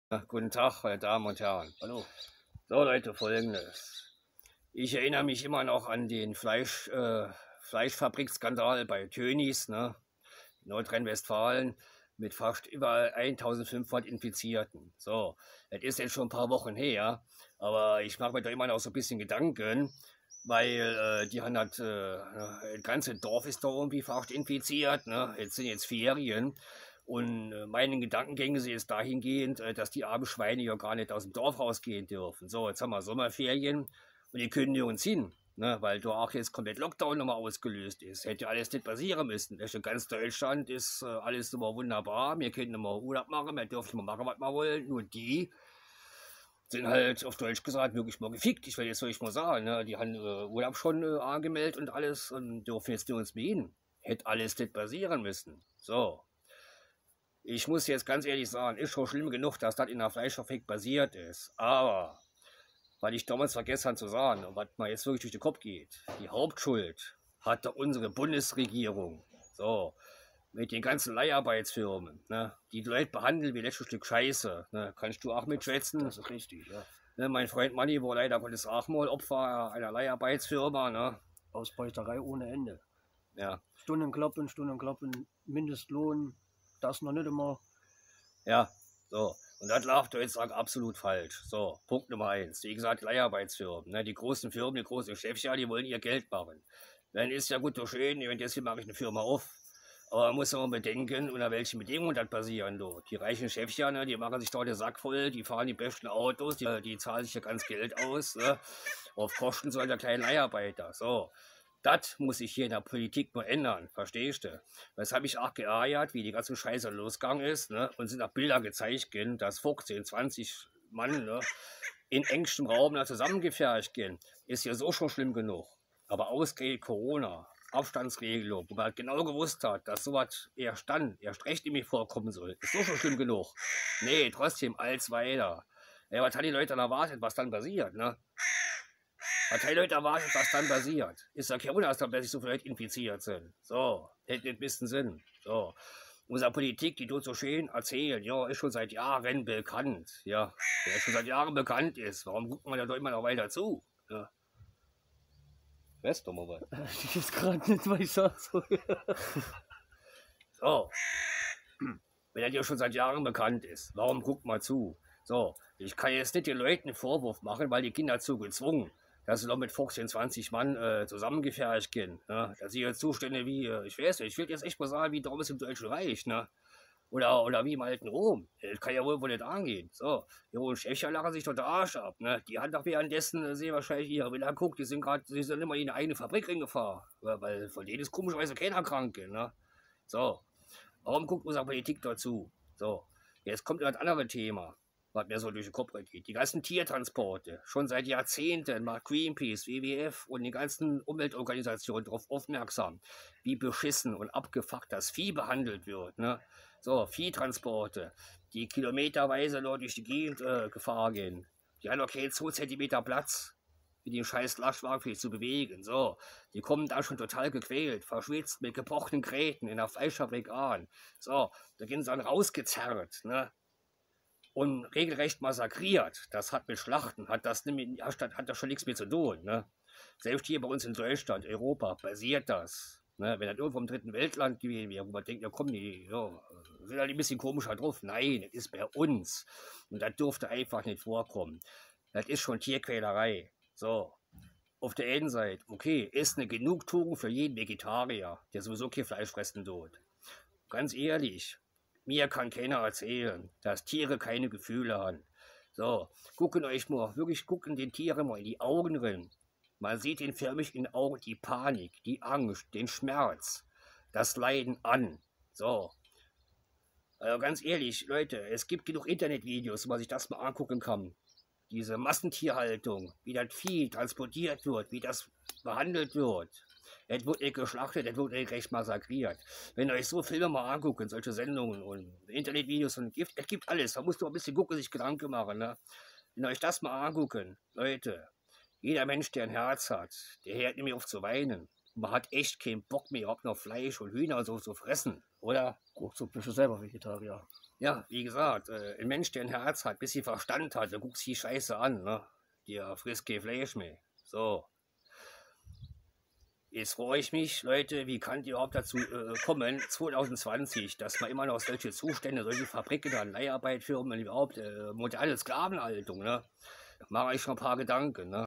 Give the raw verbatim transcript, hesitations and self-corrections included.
Ja, guten Tag, meine Damen und Herren. Hallo. So Leute, folgendes. Ich erinnere mich immer noch an den Fleisch, äh, Fleischfabrikskandal bei Tönnies, ne, in Nordrhein-Westfalen, mit fast über eintausendfünfhundert Infizierten. So, das ist jetzt schon ein paar Wochen her, aber ich mache mir da immer noch so ein bisschen Gedanken, weil äh, die haben das, äh, das ganze Dorf ist da irgendwie fast infiziert, ne? Jetzt sind jetzt Ferien. Und äh, meinen Gedankengänge sind jetzt dahingehend, äh, dass die armen Schweine ja gar nicht aus dem Dorf rausgehen dürfen. So, jetzt haben wir Sommerferien und die können nirgends hin, ne, weil da auch jetzt komplett Lockdown nochmal ausgelöst ist. Hätte ja alles nicht passieren müssen. In ganz Deutschland ist äh, alles immer wunderbar. Wir können immer Urlaub machen, wir dürfen immer machen, was wir wollen. Nur die sind halt auf Deutsch gesagt wirklich mal gefickt. Ich will jetzt wirklich mal sagen, ne? Die haben äh, Urlaub schon äh, angemeldet und alles und dürfen jetzt nirgends mehr hin. Hätte alles nicht passieren müssen. So. Ich muss jetzt ganz ehrlich sagen, ist schon schlimm genug, dass das in der Fleischfabrik passiert ist. Aber, weil ich damals vergessen habe zu sagen, und was mir jetzt wirklich durch den Kopf geht, die Hauptschuld hatte unsere Bundesregierung. So, mit den ganzen Leiharbeitsfirmen, ne, die Leute behandeln wie letztes Stück Scheiße. Ne, kannst du auch mitschwätzen? Das ist richtig, ja. Ne, mein Freund Manni war leider Gottes auch mal Opfer einer Leiharbeitsfirma. Ne? Ausbeuterei ohne Ende. Ja. Stunden kloppen, Stunden kloppen, Mindestlohn, das noch nicht immer. Ja, so. Und das lag da jetzt absolut falsch. So, Punkt Nummer eins. Wie gesagt, Leiharbeitsfirmen. Ne? Die großen Firmen, die großen Chefs, ja, die wollen ihr Geld machen. Dann ist ja gut und schön, deswegen mache ich eine Firma auf. Aber man muss auch bedenken, unter welchen Bedingungen das passieren dort. Die reichen Chefs, ja, ne, die machen sich dort den Sack voll, die fahren die besten Autos, die, die zahlen sich ja ganz Geld aus. Ne? Auf Kosten soll der kleine Leiharbeiter. So. Das muss sich hier in der Politik nur ändern, verstehst du? Das habe ich auch geärgert, wie die ganze Scheiße losgegangen ist, ne? Und sind auch Bilder gezeigt, gehen, dass fünfzehn, zwanzig Mann, ne, in engstem Raum da zusammengefercht gehen. Ist ja so schon schlimm genug. Aber ausgerechnet Corona, Abstandsregelung, wo man halt genau gewusst hat, dass sowas erst dann, erst recht in mir vorkommen soll, ist so schon schlimm genug. Nee, trotzdem, als weiter. Ja, was haben die Leute dann erwartet, was dann passiert, ne? Was haben die Leute erwartet, was dann passiert? Ist ja kein Wunder, dass da plötzlich so viele Leute infiziert sind. So, hätte nicht ein bisschen Sinn. So. Unsere Politik, die tut so schön erzählen, ja, ist schon seit Jahren bekannt. Ja, wer schon seit Jahren bekannt ist, warum guckt man da doch immer noch weiter zu? Ja. Weißt du mal was? Ich weiß gerade nicht, was ich sagen soll. So. Wenn das ja schon seit Jahren bekannt ist, warum guckt man zu? So, ich kann jetzt nicht den Leuten einen Vorwurf machen, weil die Kinder dazu gezwungen, dass sie doch mit fünfzehn, zwanzig Mann äh, zusammengefercht gehen. Ne? Da sind ja Zustände wie, äh, ich weiß nicht, ich will jetzt echt mal sagen, wie damals im Deutschen Reich, ne? Oder, oder wie im alten Rom. Das kann ja wohl wohl nicht angehen. So, die hohen Chefchen lachen sich doch der Arsch ab. Ne? Die haben doch währenddessen, äh, sehen wahrscheinlich ihre Villa guckt, die sind gerade, sie sind immer in eine eigene Fabrik reingefahren. Weil, weil von denen ist komischerweise keiner krank. Ne? So, warum guckt unsere Politik dazu? So, jetzt kommt ein anderes Thema, was mir so durch den Kopf geht. Die ganzen Tiertransporte, schon seit Jahrzehnten macht Greenpeace, W W F und die ganzen Umweltorganisationen darauf aufmerksam, wie beschissen und abgefuckt das Vieh behandelt wird. Ne? So, Viehtransporte, die kilometerweise dort durch die Gegend äh, gefahren gehen. Die haben doch keinen zwei Zentimeter Platz, wie den scheiß Lastwagen für sich zu bewegen. So, die kommen da schon total gequält, verschwitzt, mit gebrochenen Gräten in der Fleischfabrik an. So, da gehen sie dann rausgezerrt, ne? Und regelrecht massakriert. Das hat mit Schlachten, hat das, hat, hat das schon nichts mehr zu tun. Ne? Selbst hier bei uns in Deutschland, Europa, passiert das. Ne? Wenn das irgendwo im dritten Weltland gewesen wäre, wo man denkt, ja komm, die ja, sind halt ein bisschen komischer drauf. Nein, das ist bei uns. Und das durfte einfach nicht vorkommen. Das ist schon Tierquälerei. So. Auf der einen Seite, okay, ist eine Genugtuung für jeden Vegetarier, der sowieso kein Fleisch fressen tut. Ganz ehrlich, mir kann keiner erzählen, dass Tiere keine Gefühle haben. So, gucken euch mal, wirklich gucken den Tieren mal in die Augen rein. Man sieht den förmlich in den Augen die Panik, die Angst, den Schmerz, das Leiden an. So. Also ganz ehrlich, Leute, es gibt genug Internetvideos, wo man sich das mal angucken kann. Diese Massentierhaltung, wie das Vieh transportiert wird, wie das behandelt wird. Es wird nicht geschlachtet, es wird nicht recht massakriert. Wenn ihr euch so Filme mal angucken, solche Sendungen und Internetvideos und Gift, es gibt alles. Da musst du ein bisschen gucken, sich Gedanken machen. Ne? Wenn ihr euch das mal angucken, Leute, jeder Mensch, der ein Herz hat, der hört nämlich auf zu weinen. Man hat echt keinen Bock mehr, überhaupt noch Fleisch und Hühner und so zu fressen, oder? Ruckzuck bist du selber Vegetarier. Ja, wie gesagt, äh, ein Mensch, der ein Herz hat, bisschen Verstand hat, der guckt sich die Scheiße an, ne? Der frisst kein Fleisch mehr. So. Jetzt freue ich mich, Leute, wie kann ihr überhaupt dazu äh, kommen, zwanzig zwanzig, dass man immer noch solche Zustände, solche Fabriken, dann Leiharbeit, Firmen, überhaupt äh, moderne Sklavenhaltung, ne? Mache ich schon ein paar Gedanken, ne?